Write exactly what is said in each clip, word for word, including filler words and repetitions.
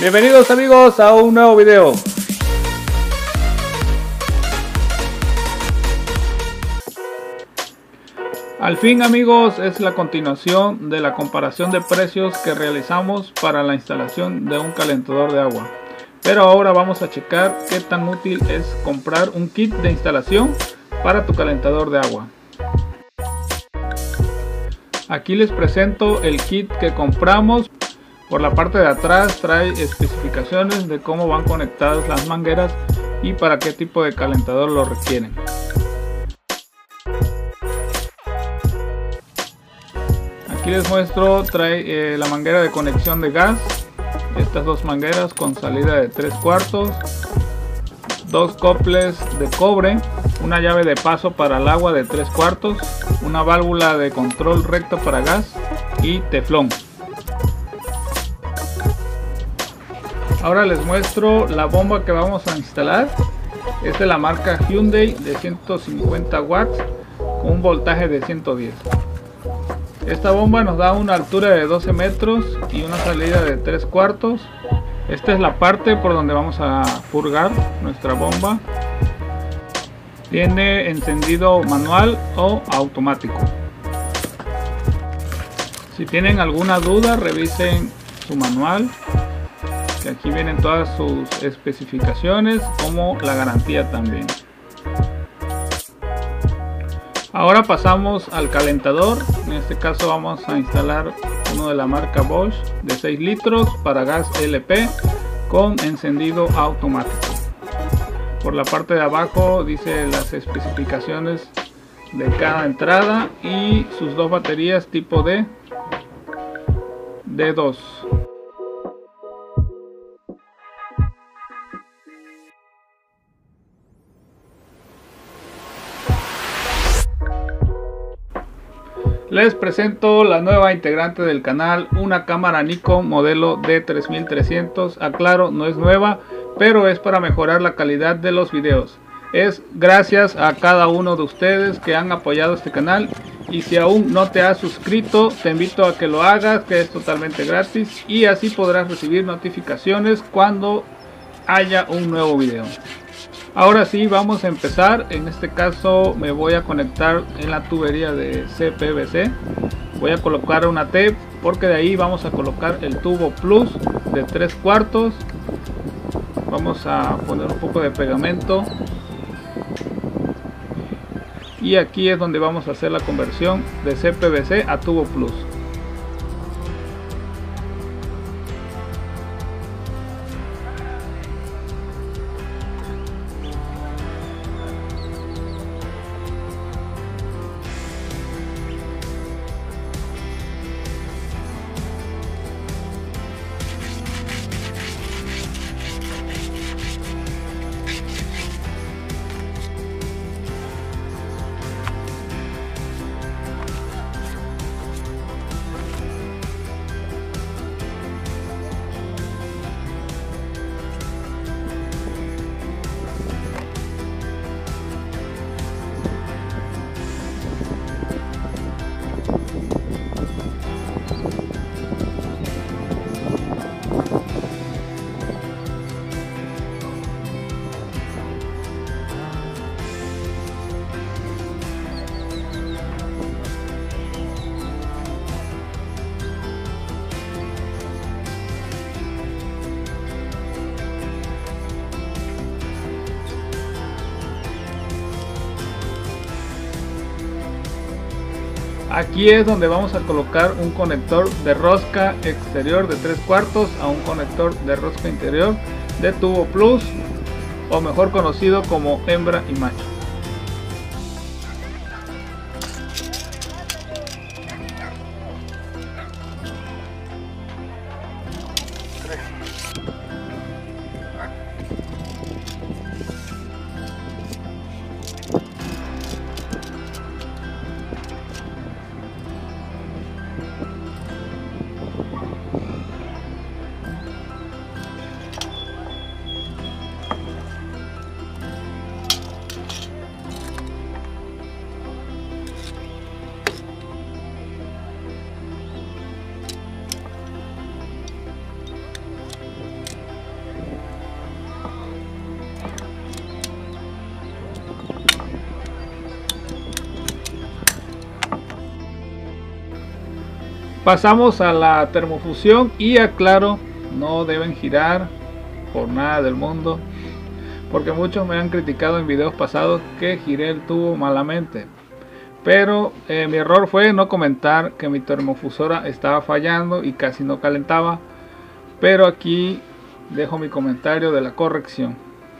Bienvenidos amigos a un nuevo video. Al fin amigos, es la continuación de la comparación de precios que realizamos para la instalación de un calentador de agua. Pero ahora vamos a checar qué tan útil es comprar un kit de instalación para tu calentador de agua. Aquí les presento el kit que compramos. Por la parte de atrás trae especificaciones de cómo van conectadas las mangueras y para qué tipo de calentador lo requieren. Aquí les muestro, trae eh, la manguera de conexión de gas, estas dos mangueras con salida de tres cuartos, dos coples de cobre, una llave de paso para el agua de tres cuartos, una válvula de control recto para gas y teflón. Ahora les muestro la bomba que vamos a instalar. Es de la marca Hyundai de ciento cincuenta watts con un voltaje de ciento diez. Esta bomba nos da una altura de doce metros y una salida de tres cuartos. Esta es la parte por donde vamos a purgar nuestra bomba. Tiene encendido manual o automático. Si tienen alguna duda, revisen su manual. Aquí vienen todas sus especificaciones como la garantía también. Ahora pasamos al calentador. En este caso vamos a instalar uno de la marca Bosch de seis litros para gas L P con encendido automático. Por la parte de abajo dice las especificaciones de cada entrada y sus dos baterías tipo D D dos. Les presento la nueva integrante del canal, una cámara Nikon modelo D tres mil trescientos. Aclaro, no es nueva, pero es para mejorar la calidad de los videos. Es gracias a cada uno de ustedes que han apoyado este canal. Y si aún no te has suscrito, te invito a que lo hagas, que es totalmente gratis. Y así podrás recibir notificaciones cuando haya un nuevo video. Ahora sí, vamos a empezar. En este caso me voy a conectar en la tubería de C P V C. Voy a colocar una T porque de ahí vamos a colocar el tubo plus de tres cuartos. Vamos a poner un poco de pegamento. Y aquí es donde vamos a hacer la conversión de C P V C a tubo plus. Aquí es donde vamos a colocar un conector de rosca exterior de tres cuartos a un conector de rosca interior de tubo plus, o mejor conocido como hembra y macho. Pasamos a la termofusión y aclaro, no deben girar por nada del mundo, porque muchos me han criticado en videos pasados que giré el tubo malamente. Pero eh, mi error fue no comentar que mi termofusora estaba fallando y casi no calentaba. Pero aquí dejo mi comentario de la corrección.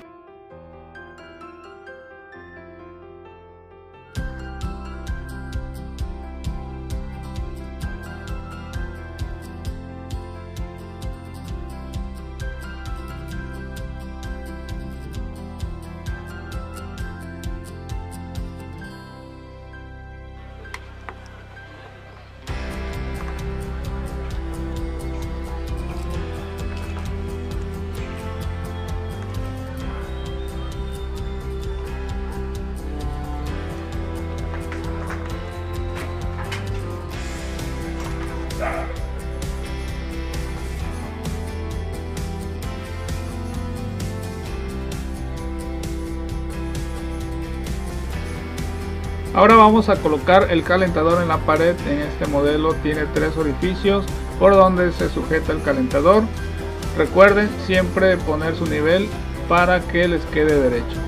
Ahora vamos a colocar el calentador en la pared. En este modelo tiene tres orificios por donde se sujeta el calentador. Recuerden siempre poner su nivel para que les quede derecho.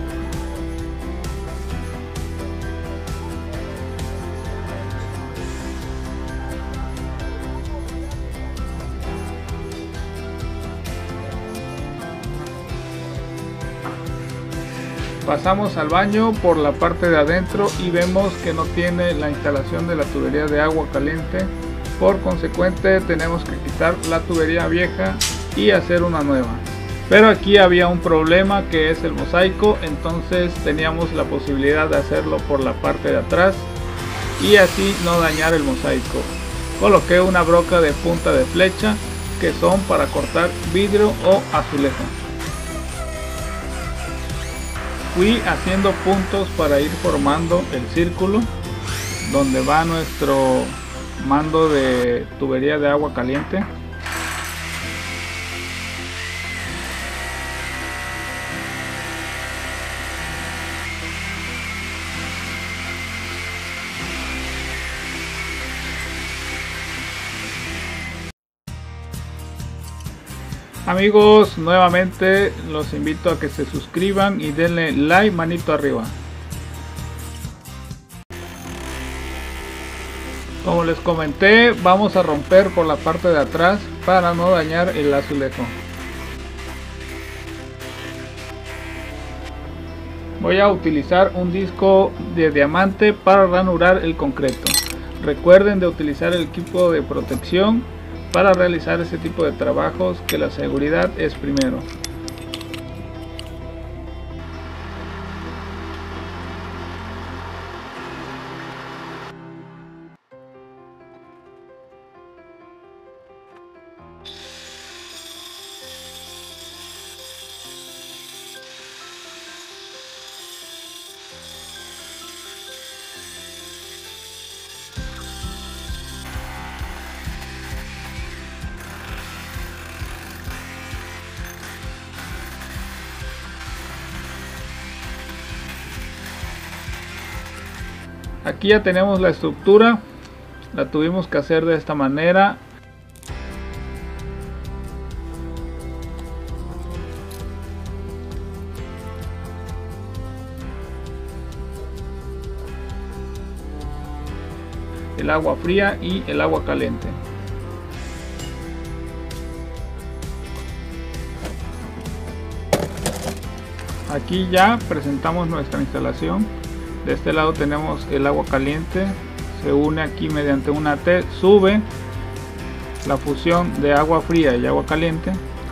Pasamos al baño por la parte de adentro y vemos que no tiene la instalación de la tubería de agua caliente. Por consecuente tenemos que quitar la tubería vieja y hacer una nueva. Pero aquí había un problema, que es el mosaico, entonces teníamos la posibilidad de hacerlo por la parte de atrás y así no dañar el mosaico. Coloqué una broca de punta de flecha que son para cortar vidrio o azulejo. Fui haciendo puntos para ir formando el círculo donde va nuestro mando de tubería de agua caliente. Amigos, nuevamente los invito a que se suscriban y denle like, manito arriba. Como les comenté, vamos a romper por la parte de atrás para no dañar el azulejo. Voy a utilizar un disco de diamante para ranurar el concreto. Recuerden de utilizar el equipo de protección para realizar este tipo de trabajos, que la seguridad es primero. Aquí ya tenemos la estructura, la tuvimos que hacer de esta manera. El agua fría y el agua caliente. Aquí ya presentamos nuestra instalación. De este lado tenemos el agua caliente, se une aquí mediante una T, sube la fusión de agua fría y agua caliente.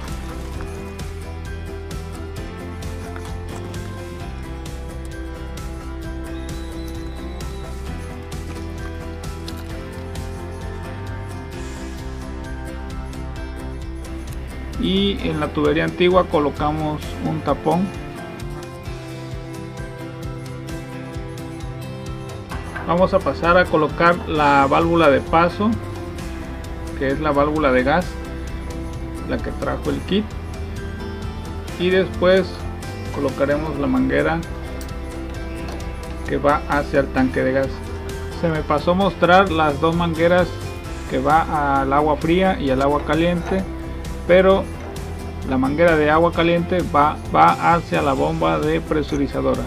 Y en la tubería antigua colocamos un tapón. Vamos a pasar a colocar la válvula de paso, que es la válvula de gas, la que trajo el kit, y después colocaremos la manguera que va hacia el tanque de gas. Se me pasó mostrar las dos mangueras que va al agua fría y al agua caliente, pero la manguera de agua caliente va, va hacia la bomba de presurizadora.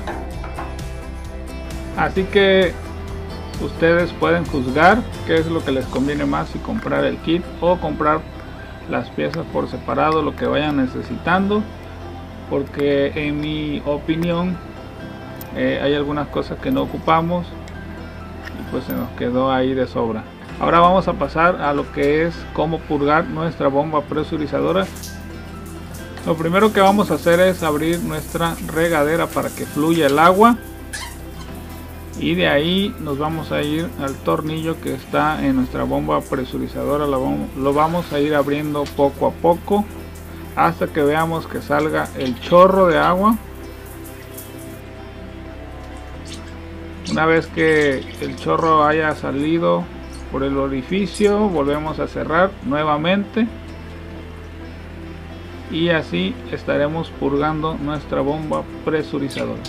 Así que ustedes pueden juzgar qué es lo que les conviene más, si comprar el kit o comprar las piezas por separado, lo que vayan necesitando, porque en mi opinión eh, hay algunas cosas que no ocupamos y pues se nos quedó ahí de sobra. Ahora vamos a pasar a lo que es cómo purgar nuestra bomba presurizadora. Lo primero que vamos a hacer es abrir nuestra regadera para que fluya el agua, y de ahí nos vamos a ir al tornillo que está en nuestra bomba presurizadora. Lo vamos a ir abriendo poco a poco hasta que veamos que salga el chorro de agua. Una vez que el chorro haya salido por el orificio, volvemos a cerrar nuevamente y así estaremos purgando nuestra bomba presurizadora.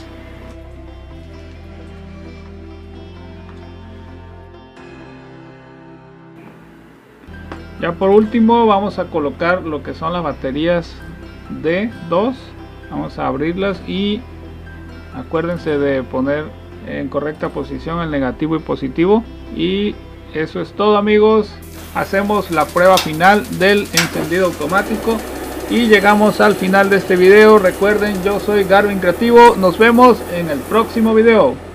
Ya por último vamos a colocar lo que son las baterías D dos. Vamos a abrirlas y acuérdense de poner en correcta posición el negativo y positivo. Y eso es todo, amigos. Hacemos la prueba final del encendido automático y llegamos al final de este video. Recuerden, yo soy Garvin Creativo. Nos vemos en el próximo video.